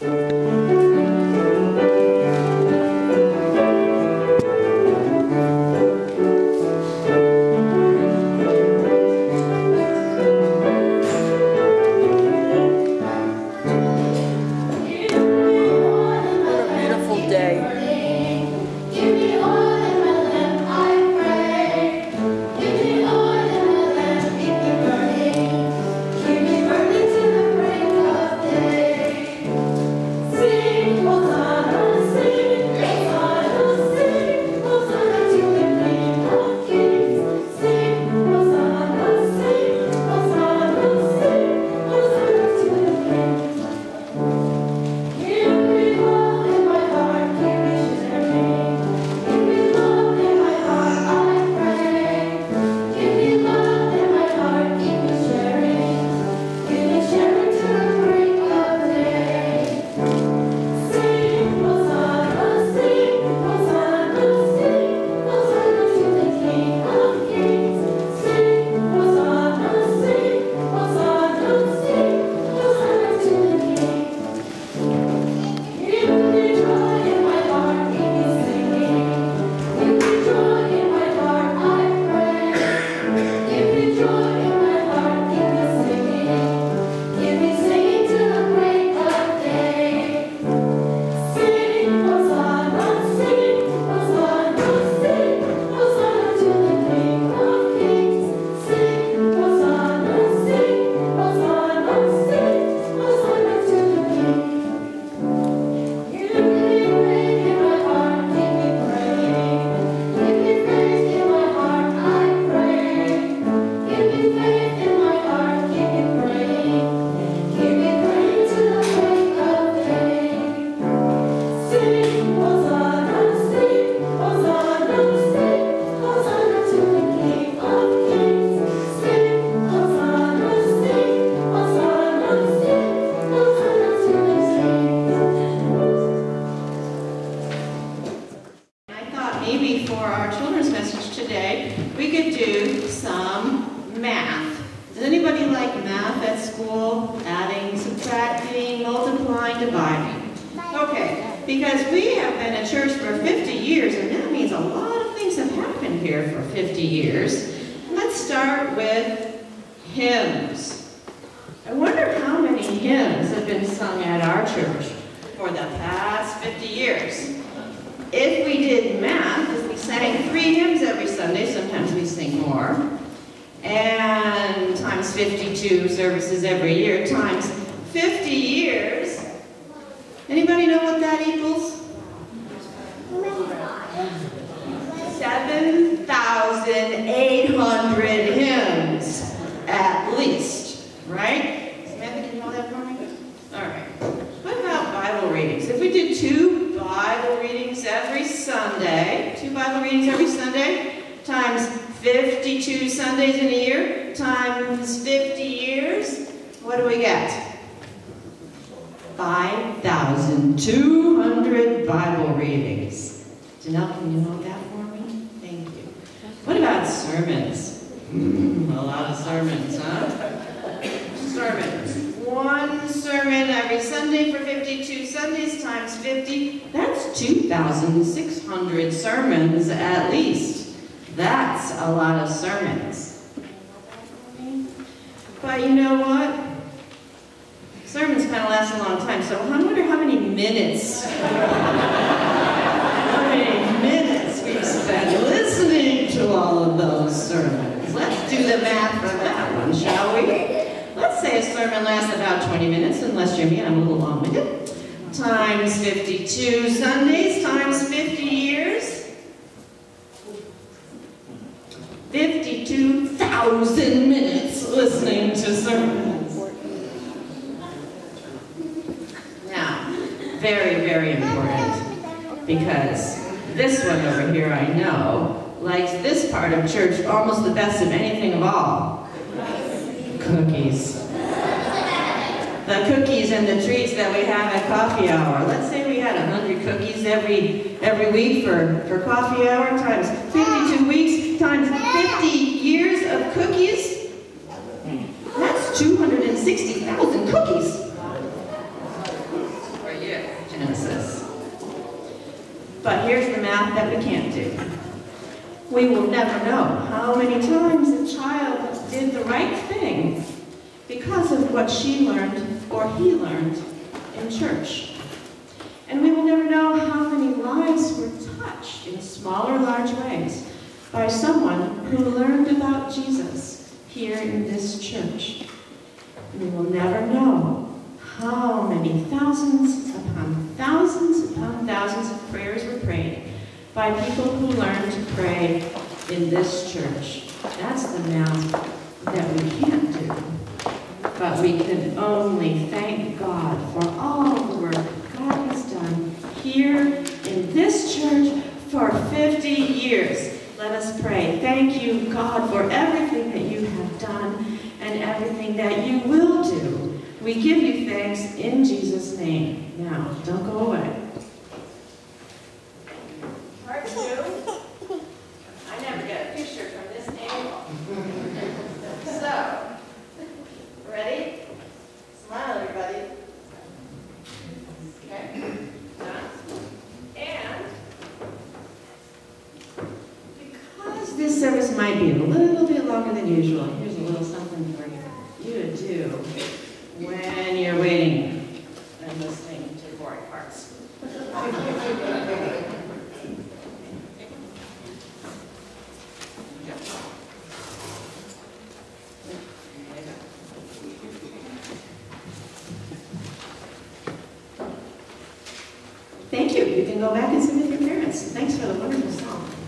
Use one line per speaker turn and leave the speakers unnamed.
Church almost the best of anything of all. Cookies. The cookies and the treats that we have at coffee hour. Let's say we had 100 cookies every week for coffee hour times 52 weeks times 50 years of cookies. That's 260,000 cookies. Genesis. But here's the math that we can't do. We will never know how many times a child did the right thing because of what she learned or he learned in church. And we will never know how many lives were touched in small or large ways by someone who learned about Jesus here in this church. We will never know how many thousands upon thousands upon thousands of prayers were prayed by people who learned to pray in this church. That's the math that we can't do. But we can only thank God for all the work God has done here in this church for 50 years. Let us pray. Thank you, God, for everything that you have done and everything that you will do. We give you thanks in Jesus' name. Now, don't go away. Part 2. I never get a picture from this angle. So, ready? Smile, everybody. Okay. Done. And because this service might be a little bit longer than usual, here's a little something for you to do when you're waiting and listening to boring parts. Thank you. You can go back and sing with your parents. Thanks for the wonderful song.